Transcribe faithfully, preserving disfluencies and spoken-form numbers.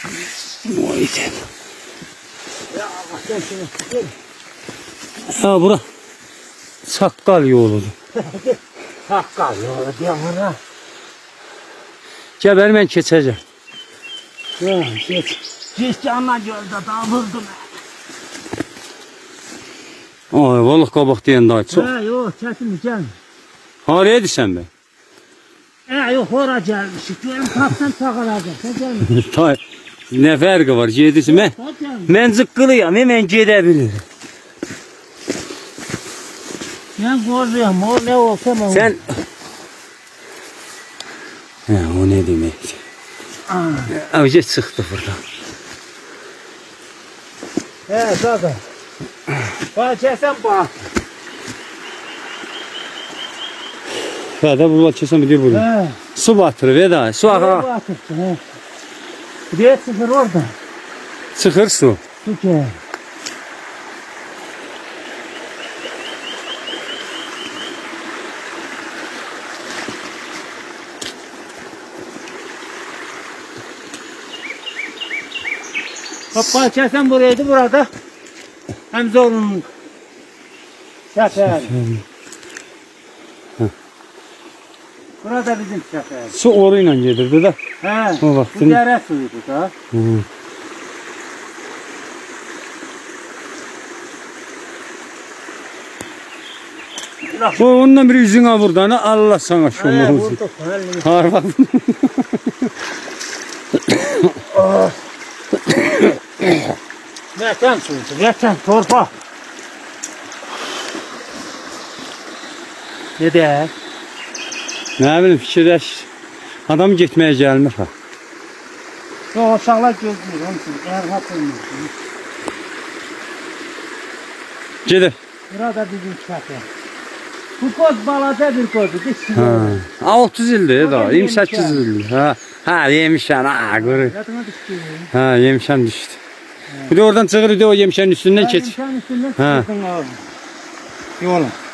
Vay sen. Ha bura. Sakkal yolu. Sakkal yolu diyorum ona. Gel ben keçeceğim. Ya geç. Geç canla gölde dağılırdım. Ay balık kabak diyen daha çok. Ha yok çetin gel. Haraya düşen be. Ha yok ora gelmişik. Görüm kaptan çakalayacak. Sen gelmişsin. Tay. Ne farkı var? Gedisi ben. Ben zıkkılıyam. Hemen gidebilirim. Ben koruyorum. O ne olsa mı? Sen... He o ne demek? Avcı çıktı buradan. He zaten. Bahçesen bak. Ya da bu bahçesen bir diyor bunu. He. Su batırı veda. Su akar. Batırsın he. Bir sıfır orada. Çıkır su. Su gel. Bahçesen buraydı burada. Hem zorunlu. Sefer. Burada bizim sefer. Su oruyla gelirdi de. He. O vaktin- Bu dere suyuydu da. Hı. O ondan bir yüzüne buradan Allah sana şu He olsun. vurduk. Elini. Har bak. Vatan suyuydu. Vatan torpa. Ne der? Ne bileyim fikirleş. Adam gitmeye gelmiş ha. Yok uşaklar gözlüyor. Onun için erhat olmuyor. Gider. Burada bizim sefer. Bu kod balaca bir kodu. Ha. otuz ildi da. O yirmi sekiz ildi. Ha. Ha yemişen ha görü. Yatıma düştü. Ha yemişen düştü. Bir de oradan çıkır bir de o yemişen üstünden geç. Sen üstünden Ha. çıktın abi. Yola.